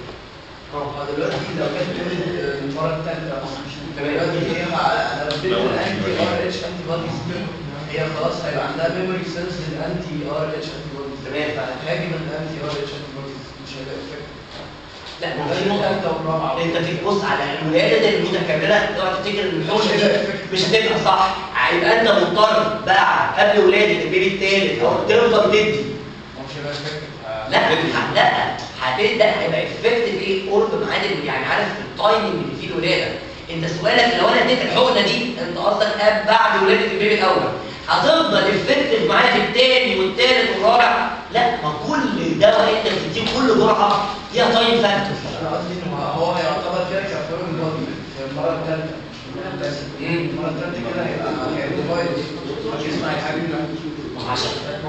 لو جت المره الثالثه دلوقتي هي انا بديت الانتي ار اتش انتي بوديز دي، هي خلاص هيبقى عندها ميموري سيلز للانتي ار اتش انتي بوديز. تمام. فهتهاجم الانتي ار اتش انتي بوديز مش هيبقى افكت. لا ما في نقطه انت تبص على الولاده المتكرره تقعد تفتكر ان الحوش مش هتبقى صح. هيبقى انت مضطر بقى قبل ولاده البيبي الثالث او تفضل تدي. مش هيبقى افكت. لا هتبدا هيبقى افكتيف ايه؟ قرب ميعاد يعني عارف التايمنج اللي فيه الولاده. انت سؤالك لو انا اديت الحقنه دي انت اصلا بعد ولاده البيبي الاول هتفضل افكتيف معايا في الثاني والثالث والرابع؟ لا، ما كل دواء انت بتديه كل جرعه ليها تايم فاكتور. انا قصدي ان هو هيعتبر كده كفورم بودي في المره الثالثه مش المره الثالثه كده هيبقى ديفايد الجسم هيحاول عشان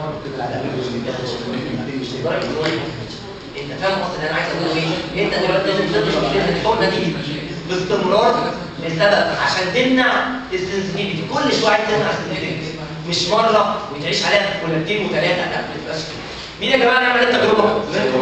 انت فاهم اصلا انا عايز اقول ايه؟ انت دلوقتي لازم تدرس الحقنه دي باستمرار لسبب عشان تمنع السنسيتيفيتي. كل شويه عايز تمنع السنسيتيفيتي، مش مره وتعيش عليها ولدتين وثلاثه. لا ما تبقاش كده. مين يا جماعه نعمل التجربه؟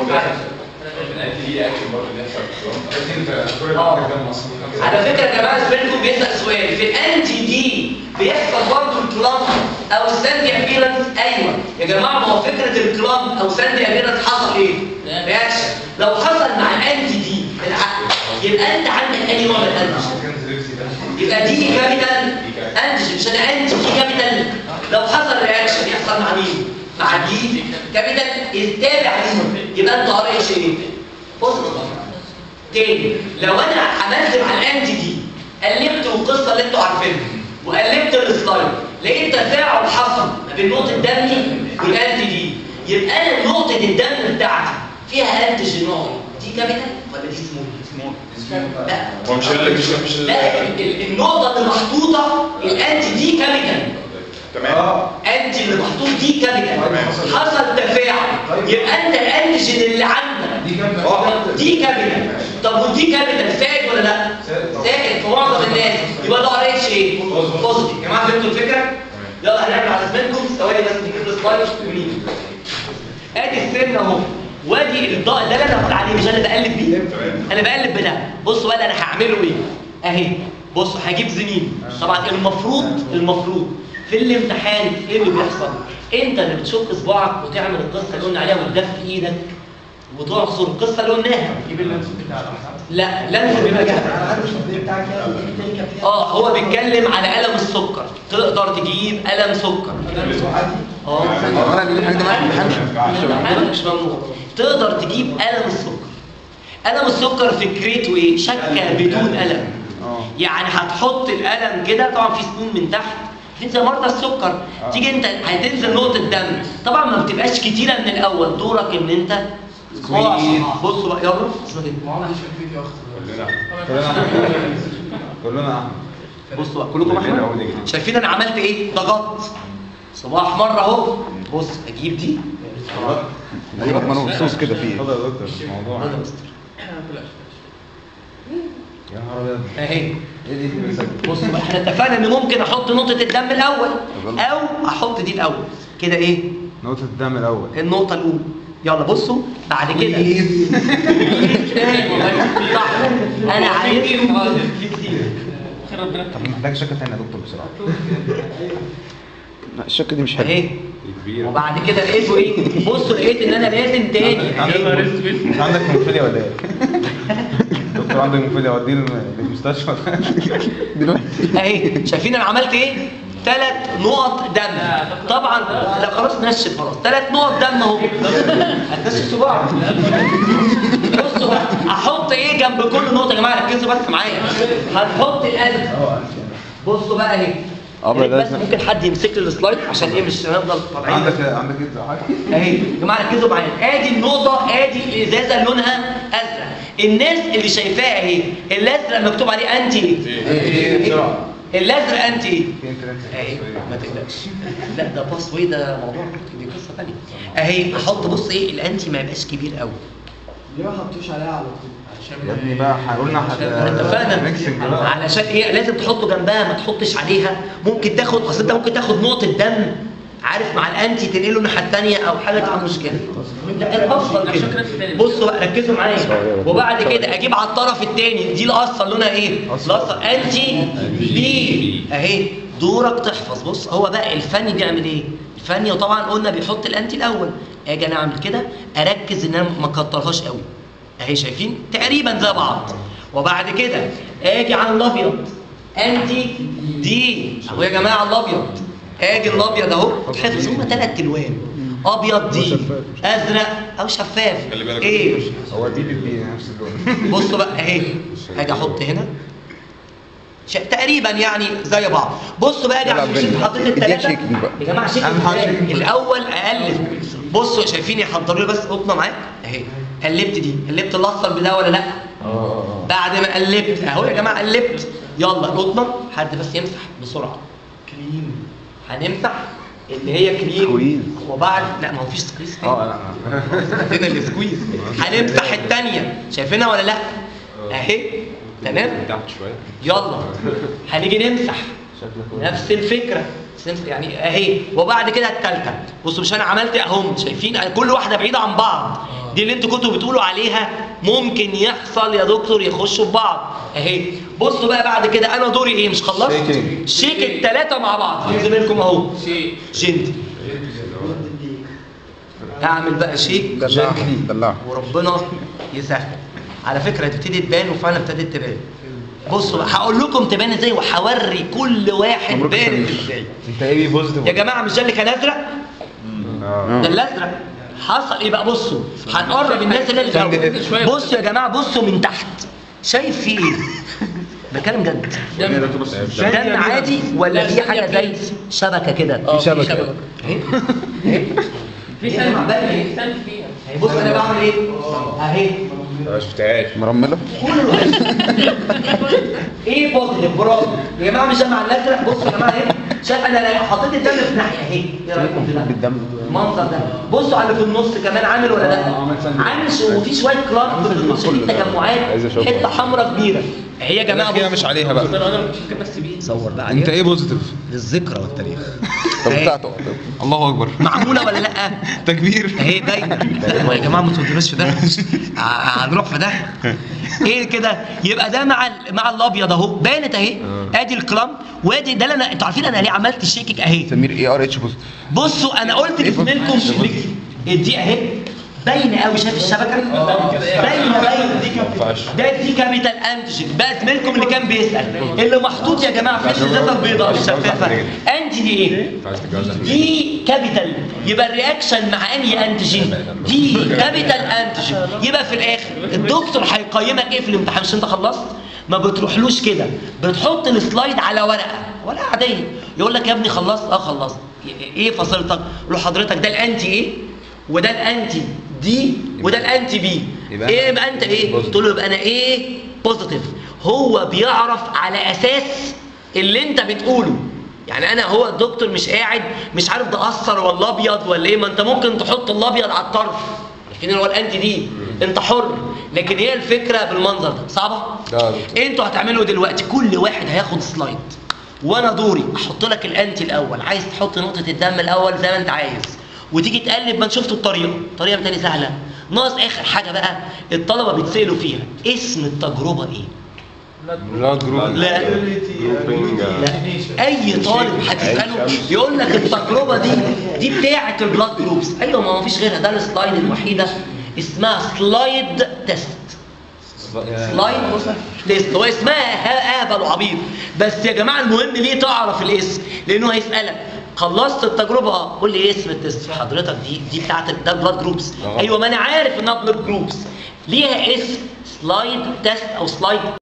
على فكره يا جماعه زميلكم بيسال سؤال في الانتي دي بيحصل برضه الكلام او الساندي ابيرنس. ايوه يا جماعه، ما هو فكره الكلام او ساندي ابيرنس حصل ايه؟ رياكشن. لو حصل مع الانتي دي العقل يبقى انت عندك اي نوع من الانتيجين. يبقى دي كابيتال انتيجين مش انا انتي دي كابيتال. لو حصل رياكشن يحصل مع مين؟ مع دي كابيتال التابع ليهم، يبقى انت ار اتش ايه؟ بص تاني، لو انا عملت مع الانتي دي قلبت القصه اللي انتوا عارفينها وقلبت السلايد لقيت تفاعل حصل ما بين نقطه دمي والانتي دي، يبقى انا نقطه الدم بتاعتي فيها انتيجين نوعي دي كابيتال ولا دي سمول؟ لا هو مش لا النقطه اللي محطوطه الانتي دي كابيتال. تمام. انتي اللي محطوط دي كابيتال حصل تفاعل، يبقى انت الانتيجين اللي عندك دي كابيتال. طب ودي كابيتال سائد ولا لا؟ سائد في معظم الناس، يبقى ده ار اتش ايه؟ بوزيتيف. يا جماعه فهمتوا الفكره؟ يلا هنعمل على زمانكم ثواني بس نجيب السلايد ونيجي. ادي السن اهو، وادي الضوء ده اللي انا بقول عليه مش انا بقلب بيه. انا بقلب بده. بصوا بقى انا هعمله ايه؟ اهي بصوا هجيب زميلي. طبعا المفروض في الامتحان ايه اللي بيحصل؟ انت اللي بتشق صباعك وتعمل القصه اللي قلنا عليها وتدفي ايدك وتعصر القصه اللي قلناها. جيب اللانس بتاعك. لا لانس بيبقى جاهز. هو بيتكلم على الم السكر. تقدر تجيب الم سكر. مش ممنوع. تقدر تجيب الم السكر. الم السكر فكرته ايه؟ شكه بدون الم. يعني هتحط الالم كده، طبعا في سنون من تحت زي مرضى السكر. تيجي انت هتنزل نقطه دم، طبعا ما بتبقاش كتيره من الاول، دورك ان انت بصوا بقى يلا اسمع كده. ما عملش الفيديو اخر كلنا بصوا بقى كلكم احمر. شايفين انا عملت ايه؟ ضغطت صباع احمر اهو. بص اجيب دي ايوه ما انا مبسوط كده فيه. اتفضل يا دكتور. الموضوع يا نهار ابيض. اهي ايه دي بصوا بقى، احنا اتفقنا ان ممكن احط نقطه الدم الاول او احط دي الاول كده. ايه نقطة الدم الأول. النقطه الاولى؟ يلا بصوا بعد كده صح. انا عايزكم طب محتاج شكة تانية يا دكتور بسرعة. لا الشكة دي مش حلوة. اهي. وبعد كده لقيته ايه؟ بصوا لقيت ان انا لازم تاني انت عندك هيموفيليا ولا ايه؟ دكتور عنده هيموفيليا، اوديه المستشفى دلوقتي. اهي شايفين انا عملت ايه؟ 3 نقط دم. طبعا لا خلاص نشف خلاص. 3 نقط دم اهو. هتنشف صباعك. بصوا بقى احط ايه جنب كل نقطه يا جماعه؟ ركزوا بس معايا. هنحط القلب. بصوا بقى اهي. بس ممكن حد يمسك لي السلايد عشان ايه مش هنفضل طالعين. عندك ايه حاجة؟ اهي يا جماعه ركزوا معايا. ادي النقطه، ادي الازازه لونها ازرق. الناس اللي شايفاها اهي، الازرق مكتوب عليه انتي ايه؟ الازرق انتي ايه؟ اهي ما تقلقش. لا ده باس واي، ده موضوع دي قصه ثانيه. اهي احط بص ايه الانتي ما يبقاش كبير قوي. ليه ما حطوش عليها على طول؟ يا ابني بقى هقولنا اتفقنا علشان ايه لازم تحطه جنبها، ما تحطش عليها. ممكن تاخد، اصل انت ممكن تاخد نقطه دم عارف مع الانتي تنقله الناحيه الثانيه او حاجه تبقى مشكله. لا الافضل كده. بصوا بقى ركزوا معايا. وبعد كده اجيب على الطرف الثاني دي الاصل لونها ايه؟ الاصل انتي بي اهي. دورك تحفظ. بص هو بقى الفني بيعمل ايه؟ الفني طبعا قلنا بيحط الانتي الاول. اجي انا اعمل كده اركز ان انا ما اكترهاش قوي. اهي شايفين تقريبا زي بعض. وبعد كده اجي على الابيض انتي دي اهو يا جماعه. الابيض اجي الابيض اهو. حفظ هما 3 الوان، ابيض دي ازرق او شفاف. ايه هو دي نفس اللون. بصوا بقى اهي. هاجي احط هنا تقريبا يعني زي بعض. بصوا بقى اجي حطيت الثلاثه يا جماعه. شيك الاول اقلب. بصوا شايفين يحضروا لي بس قطنه معاك اهي. قلبت دي، قلبت الاصفر بده ولا لا؟ بعد ما قلبت اهو يا جماعه قلبت. يلا القطنه حد بس يمسح بسرعه. كلين هنمسح اللي هي كلين. وبعد لا ما هو فيش سكويز. لا هنا السكويز. هنمسح الثانيه شايفينها ولا لا؟ اهي تمام. يلا هنيجي نمسح نفس الفكره يعني اهي. وبعد كده الثالثه. بصوا مش انا عملت اهم شايفين كل واحده بعيده عن بعض. دي اللي انتوا كنتوا بتقولوا عليها ممكن يحصل يا دكتور يخشوا في بعض اهي. بصوا بقى بعد كده انا دوري ايه؟ مش خلصت؟ شيك الثلاثه مع بعض. زميلكم اهو جنتي. اعمل بقى شيك دلع وربنا يسهل. على فكره هتبتدي تبان وفعلا ابتدت تبان. بصوا هقول لكم تبان ازاي وهوري كل واحد بان ازاي. انت ايه بوزيتيف يا جماعه مش ده اللي كان ازرق؟ ده الازرق. حصل ايه بقى؟ بصوا هنقرب الناس اللي الاول. بصوا يا جماعه بصوا من تحت. شايف في ايه؟ بتكلم جد. دم عادي ولا في حاجه زي شبكه كده؟ في شبكه في سلك فيها. بص انا بعمل ايه؟ اهي ما شفتهاش مرمله. ايه بوزيتيف؟ برافو يا جماعه. مش مع الازرق. بصوا يا جماعه اهي. شايف انا حطيت الدم في ناحيه اهي. ايه رايكم في ده؟ المنظر ده. بصوا على اللي في النص كمان عامل ولا لا؟ عامل. وفي شويه كلارك في النص، في تجمعات، حته حمراء كبيره اهي يا جماعه. كده مش عليها بقى. بس بيه صور بقى انت ايه بوزيتيف؟ للذكرى والتاريخ. بتاعته الله اكبر. معموله ولا لا؟ تكبير اهي باينه. يا جماعه ما تودوناش في ده. هنروح في ده. ايه كده؟ يبقى ده مع الابيض اهو. بانت اهي. ادي الكلام وادي ده اللي انا انتوا عارفين انا ليه عملت الشيكك اهي. سمير اي ار اتش بوزيتيف. بصوا انا قلت لزميلكم دي اهي باينه قوي. شايف الشبكه؟ باينه ده دي كابيتال انتيجين. بقى زميلكم اللي كان بيسال اللي محطوط يا جماعه في الازازه البيضاء الشفافه انتي دي ايه؟ دي كابيتال. يبقى الرياكشن مع انهي انتيجين؟ دي كابيتال انتيجين. يبقى في الاخر الدكتور هيقيمك ايه في الامتحان؟ مش انت خلصت؟ ما بتروحلوش كده، بتحط السلايد على ورقه عاديه. يقول لك يا ابني خلصت؟ خلصت. ايه فصيلتك؟ له حضرتك ده الانتي ايه وده الانتي دي وده الانتي بي. ايه يبقى انت ايه؟ قلت له يبقى انا ايه؟ بوزيتيف. هو بيعرف على اساس اللي انت بتقوله. يعني انا هو الدكتور مش قاعد مش عارف ده اصفر ولا ابيض ولا ايه. ما انت ممكن تحط الابيض على الطرف شايفين هو الانتي دي انت حر، لكن هي الفكره بالمنظر ده صعبه. انتوا هتعملوا دلوقتي كل واحد هياخد سلايد، وانا دوري احط لك الانتي الاول، عايز تحط نقطه الدم الاول زي ما انت عايز، وتيجي تقلب. ما شفتوا الطريقه بتاعتي سهله، ناقص اخر حاجه بقى الطلبه بيتسالوا فيها، اسم التجربه ايه؟ بلاد جروب. لا اي طالب هتساله يقول لك التجربه دي بتاعه البلاد جروبس. ايوه ما هو مفيش غيرها، ده السلايد الوحيده اسمها سلايد تيست. سلايد تيست هو اسمها اهبل وعبيط، بس يا جماعه المهم ليه تعرف الاسم؟ لانه هيسالك خلصت التجربه قول لي ايه اسم التيست. حضرتك دي بتاعه ده البلاد جروبس. ايوه ما انا عارف انها بلاد جروبس، ليها اسم سلايد تيست او سلايد